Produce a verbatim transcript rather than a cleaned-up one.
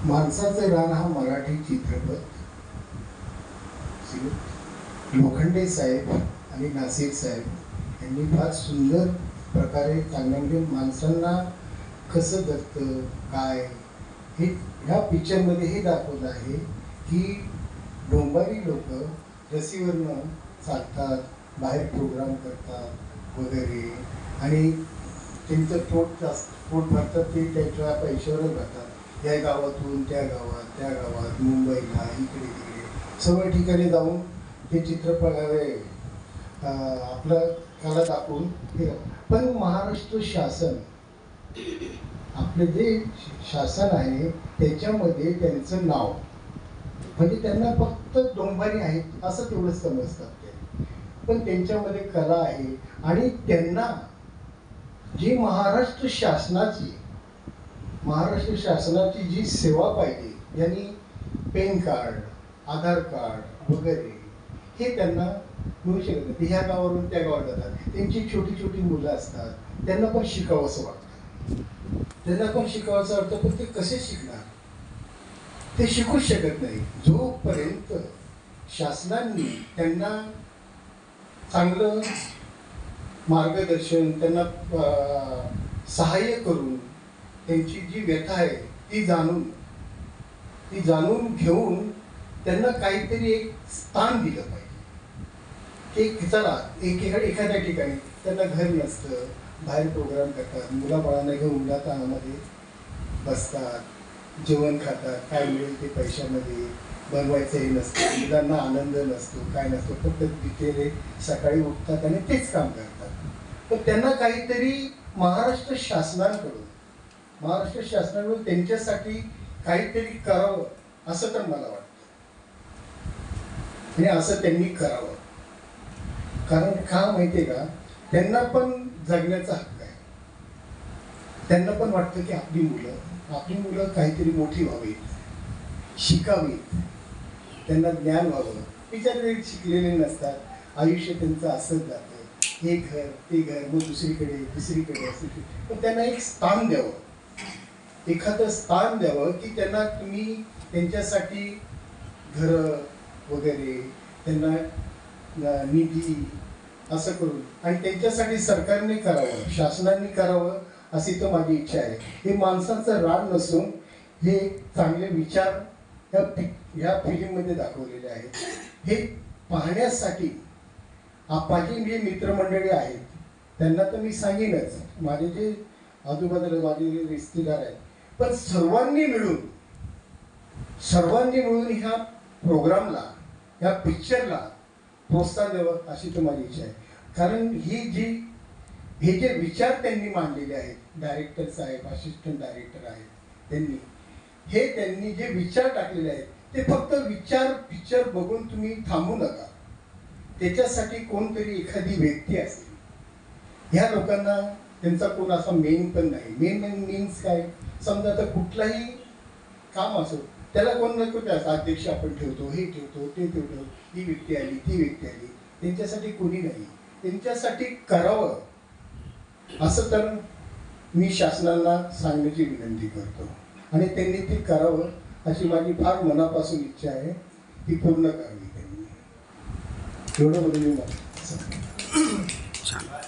माणसाचं रान हा मराठी चित्रपट लोखंडे साहेब आणि नासिर साहेब यांनी फार सुंदर प्रकारे चांगल्या माणसांना कसं जगतं काय हे ह्या पिक्चरमध्ये हे दाखवलं आहे की डोंबारी लोक रसीवरनं चालतात, बाहेर प्रोग्राम करतात वगैरे आणि त्यांचं पोट जास्त पोट भरतात, ते त्याच्या पैशावरच भरतात. या गावातून त्या गावात, त्या गावात, मुंबईला, इकडे तिकडे सर्व ठिकाणी जाऊन ते चित्रपटावे आपलं कला दाखवून हे. पण महाराष्ट्र शासन आपले जे शासन आहे त्याच्यामध्ये त्यांचं नाव म्हणजे त्यांना फक्त डोंबारी आहेत असं तेवढंच समजतात ते, पण त्यांच्यामध्ये कला आहे आणि त्यांना जी महाराष्ट्र शासनाची महाराष्ट्र शासनाची जी सेवा पाहिजे यांनी पॅन कार्ड, आधार कार्ड वगैरे हे त्यांना मिळू शकत नाही. ह्या गावावरून त्या गावात जातात, त्यांची छोटी छोटी मुलं असतात, त्यांना पण शिकावं असं वाटतं, त्यांना पण शिकावं असं वाटतं, पण ते कसे शिकणार? ते शिकूच शकत नाही जोपर्यंत शासनाने त्यांना चांगलं मार्गदर्शन, त्यांना सहाय्य करून त्यांची जी व्यथा आहे ती जाणून ती जाणून घेऊन त्यांना काहीतरी एक स्थान दिलं पाहिजे. एक चला एक एखाद्या ठिकाणी त्यांना घर नसतं, बाहेर प्रोग्राम करतात, मुलाबाळांना घेऊन उन्हातानामध्ये बसतात, जेवण खातात, काय मिळेल ते पैशामध्ये बनवायचंही नसतं, मुलांना आनंद नसतो, काय नसतो, फक्त बिचारे सकाळी उठतात आणि तेच काम करतात. पण त्यांना काहीतरी महाराष्ट्र शासनाकडून महाराष्ट्र शासनाकडून त्यांच्यासाठी काहीतरी करावं असं तर मला वाटतं आणि असं त्यांनी करावं. कारण का माहिती आहे का, त्यांना पण जगण्याचा हक्क आहे. त्यांना पण वाटतं की आपली मुलं आपली मुलं काहीतरी मोठी व्हावीत, शिकावीत, त्यांना ज्ञान व्हावं. बिचारे शिकलेले नसतात, आयुष्य त्यांचं असंच जातं, हे घर ते घर, मग दुसरीकडे दुसरीकडे असं. पण त्यांना एक स्थान द्यावं, एखादं स्थान द्यावं की त्यांना तुम्ही त्यांच्यासाठी घरं वगैरे, त्यांना निधी असं करून आणि त्यांच्यासाठी सरकारने करावं, शासनाने करावं अशी तर माझी इच्छा आहे. हे माणसाचं रान नसून हे चांगले विचार ह्या ह्या फिल्ममध्ये दाखवलेले आहेत. हे पाहण्यासाठी माझी जे मित्रमंडळी आहेत त्यांना तर मी सांगेनच, माझे जे आजूबाजूला माझे जे रिश्तेदार आहेत, पण सर्वांनी मिळून सर्वांनी मिळून ह्या प्रोग्रामला, ह्या पिक्चरला प्रोत्साहन द्यावं अशी तर माझी इच्छा आहे. कारण ही जी हे जे विचार त्यांनी मांडलेले आहेत, डायरेक्टर साहेब, असिस्टंट डायरेक्टर आहेत, त्यांनी हे त्यांनी जे विचार टाकलेले आहेत ते फक्त विचार पिक्चर बघून तुम्ही थांबू नका. त्याच्यासाठी कोणतरी एखादी व्यक्ती असेल. ह्या लोकांना त्यांचा कोण असा मेन पण नाही. मेन मेन मीन्स काय, समजा आता कुठलाही काम असो त्याला कोण नको त्याचा अध्यक्ष आपण ठेवतो, हे ठेवतो, ते ठेवतो, ही व्यक्ती आली, ती व्यक्ती आली, त्यांच्यासाठी कोणी नाही. त्यांच्यासाठी करावं असं तर मी शासनाला सांगण्याची विनंती करतो आणि त्यांनी ते करावं अशी माझी फार मनापासून इच्छा आहे. ती पूर्ण करावी त्यांनी. एवढं बोलून मी